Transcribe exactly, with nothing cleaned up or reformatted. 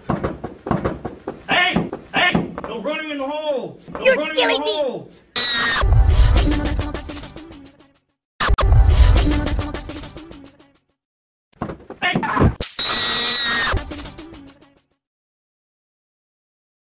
Hey! Hey! No running in the holes! No You're running killing in the me. holes!